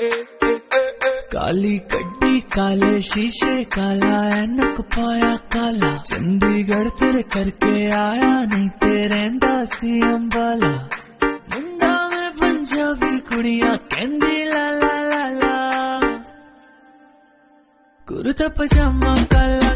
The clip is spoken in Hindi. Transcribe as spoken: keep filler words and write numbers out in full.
काली गड्डी काले शीशे काला ऐनक पाया काला चंडीगढ़ तेरे करके आया नहीं तेरे सी अंबाला मुंडा में पंजाबी कुड़ियां कहंदी ला ला ला ला कुर्ता पजामा काला